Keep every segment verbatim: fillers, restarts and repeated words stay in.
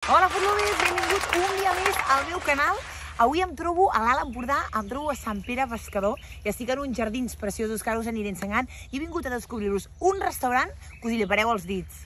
Hola, foodlovers, benvinguts un dia més al meu canal. Avui em trobo a l'Alt Empordà, em trobo a Sant Pere Pescador i estic en uns jardins preciosos que ara us aniré ensenyant i he vingut a descobrir-vos un restaurant que us hi llepareu els dits.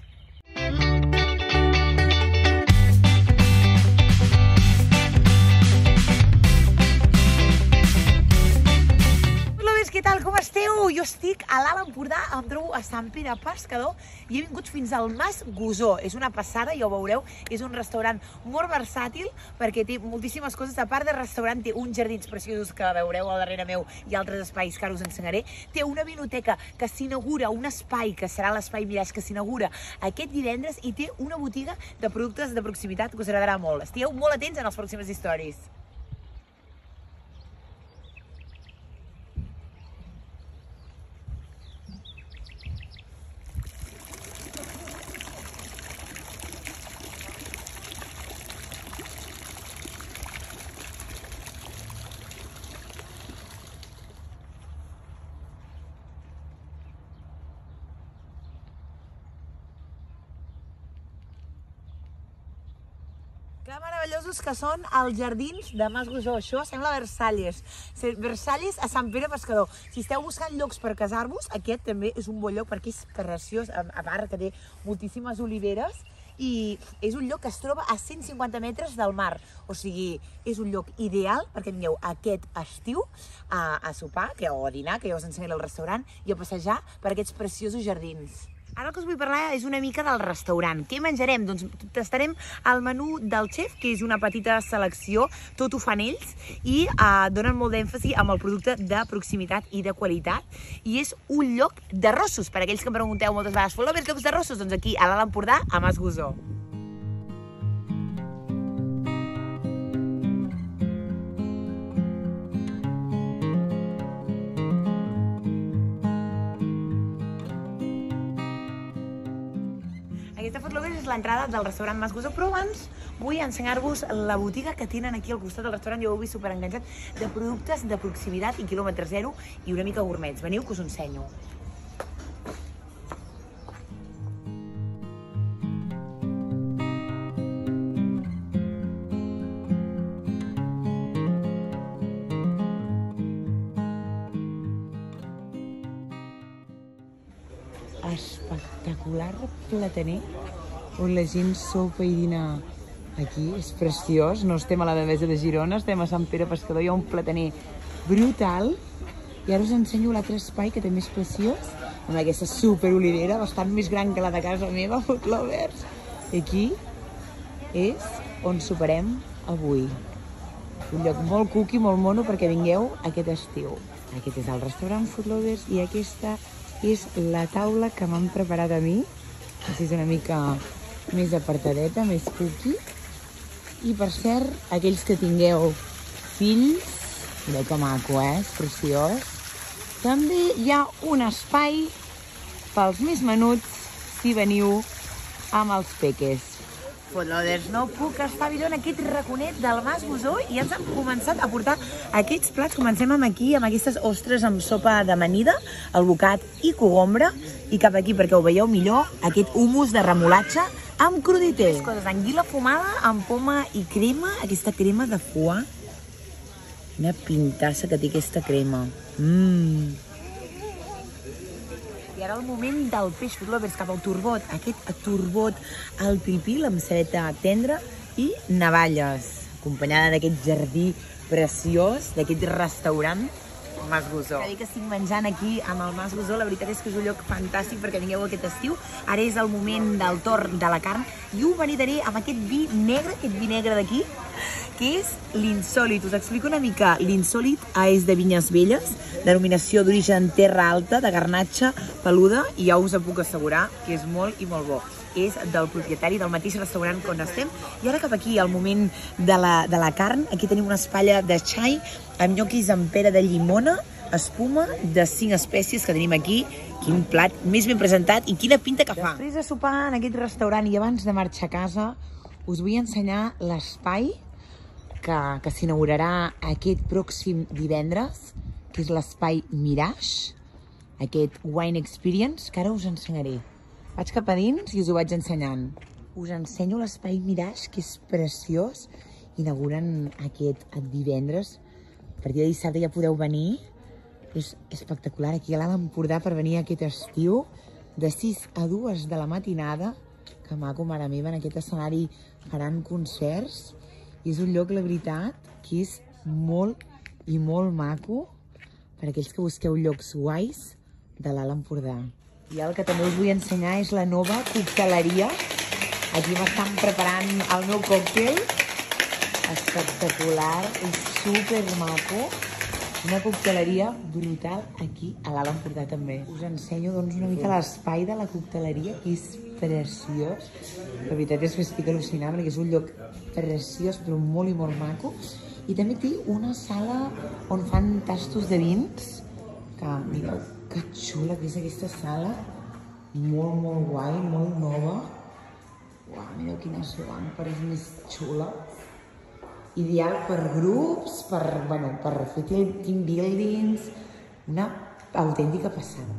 Què tal, com esteu? Jo estic a l'Alt Empordà, em trobo a Sant Pere Pescador i he vingut fins al Mas Gusó. És una passada, ja ho veureu, és un restaurant molt versàtil perquè té moltíssimes coses. A part de restaurant, té uns jardins preciosos que veureu al darrere meu i altres espais que ara us ensenyaré. Té una vinoteca que s'inaugura, un espai que serà l'espai Mirage que s'inaugura aquest divendres i té una botiga de productes de proximitat que us agradarà molt. Estigueu molt atents en les pròximes històries. Que meravellosos que són els jardins de Mas Gusó. Això sembla Versalles. Versalles a Sant Pere Pescador. Si esteu buscant llocs per casar-vos, aquest també és un bon lloc perquè és preciós, a part que té moltíssimes oliveres i és un lloc que es troba a cent cinquanta metres del mar. O sigui, és un lloc ideal perquè vingueu aquest estiu a, a sopar que, o a dinar, que ja us ensenyaré al restaurant, i a passejar per aquests preciosos jardins. Ara el que us vull parlar és una mica del restaurant. Què menjarem? Doncs tastarem el menú del xef, que és una petita selecció, tot ho fan ells, i eh, donen molt d'èmfasi amb el producte de proximitat i de qualitat. I és un lloc d'arrossos, per aquells que em pregunteu moltes vegades, foodlovers, llocs d'arrossos? Doncs aquí, a l'Alt Empordà, a Mas Gusó. Aquesta foodlovers és l'entrada del restaurant Mas Gusó, però abans vull ensenyar-vos la botiga que tenen aquí al costat del restaurant. Jo ho he vist superenganxat, de productes de proximitat i quilòmetre zero i una mica gourmets. Veniu que us ho ensenyo. Espectacular plataner on la gent sopa i dina aquí, és preciós. No estem a la Devesa de Girona, estem a Sant Pere Pescador, hi ha un plataner brutal i ara us ensenyo l'altre espai que també és preciós, amb aquesta superolivera bastant més gran que la de casa meva, foodlovers. Aquí és on soparem avui, un lloc molt cuqui, molt mono perquè vingueu aquest estiu. Aquest és el restaurant foodlovers i aquesta és la taula que m'han preparat a mi. Així és una mica més apartadeta, més cookie. I per cert, aquells que tingueu fills, mireu que maco, eh? És preciós. També hi ha un espai pels més menuts si veniu amb els peques. Foodlovers, no puc estar millor en aquest raconet del Mas Gusó i ja ens han començat a portar aquests plats. Comencem amb aquí, amb aquestes ostres amb sopa d'amanida, el bocat i cogombra, i cap aquí, perquè ho veieu millor, aquest hummus de remolatxa amb crudité. Les coses, anguila fumada amb poma i crema, aquesta crema de foie. Quina pintassa que té aquesta crema. Mmm. I ara el moment del peix, foodlovers, cap al turbot. Aquest turbot al pilpil amb cebeta tendra i navalles, acompanyada d'aquest jardí preciós, d'aquest restaurant Mas Gusó. Que dir que estic menjant aquí amb el Mas Gusó, la veritat és que és un lloc fantàstic perquè vingueu aquest estiu. Ara és el moment del torn de la carn i ho maridaré amb aquest vi negre, aquest vi negre d'aquí, que és l'insòlit. Us explico una mica. L'insòlit és de vinyes velles, denominació d'origen terra alta, de garnatxa peluda, i ja us ho puc assegurar que és molt i molt bo. És del propietari del mateix restaurant on estem. I ara cap aquí, al moment de la, de la carn, aquí tenim una espatlla de xai amb nyoquis amb pera de llimona, espuma de cinc espècies que tenim aquí. Quin plat més ben presentat i quina pinta que fa. Després de sopar en aquest restaurant i abans de marxar a casa, us vull ensenyar l'espai que, que s'inaugurarà aquest pròxim divendres, que és l'espai Mirage, aquest Wine Experience, que ara us ensenyaré. Vaig cap a dins i us ho vaig ensenyant. Us ensenyo l'espai Mirage, que és preciós. Inauguren aquest divendres. A partir de dissabte ja podeu venir. És espectacular aquí a l'Alt Empordà per venir aquest estiu. De sis a dues de la matinada. Que maco, mare meva, en aquest escenari faran concerts. I és un lloc, la veritat, que és molt i molt maco per aquells que busqueu llocs guais de l'Alt Empordà. I el que també us vull ensenyar és la nova cocteleria. Aquí m'estan preparant el meu còctel. Espectacular, és super maco. Una cocteleria brutal aquí a l'Alt Empordà també. Us ensenyo doncs una mica l'espai de la cocteleria, que és preciós. La veritat és que estic al·lucinant perquè és un lloc preciós però molt i molt maco. I també té una sala on fan tastos de vins, que mireu que xula que és aquesta sala. Molt, molt guai, molt nova. Uau, mireu quines làmpades més xules. Ideal per grups, per, bueno, per fer team buildings, una autèntica passada.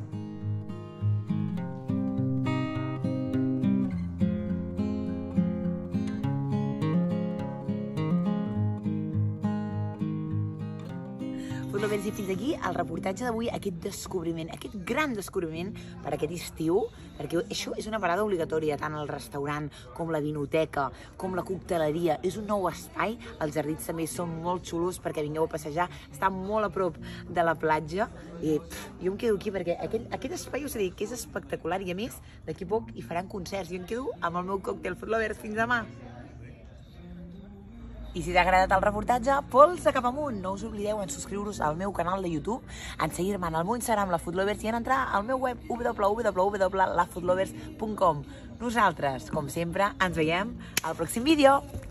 Foodlovers, i fins aquí el reportatge d'avui, aquest descobriment, aquest gran descobriment per aquest estiu, perquè això és una parada obligatòria, tant el restaurant com la vinoteca, com la cocteleria. És un nou espai, els jardins també són molt xulos perquè vingueu a passejar, està molt a prop de la platja i pff, jo em quedo aquí perquè aquest, aquest espai us he dit que és espectacular i a més d'aquí poc hi faran concerts. Jo em quedo amb el meu còctel Foodlovers. Fins demà! I si t'ha agradat el reportatge, polsa cap amunt! No us oblideu en subscriure-us al meu canal de YouTube, en seguir-me en el meu Instagram, la Foodlovers, i en entrar al meu web w w w punt la foodlovers punt com. Nosaltres, com sempre, ens veiem al pròxim vídeo!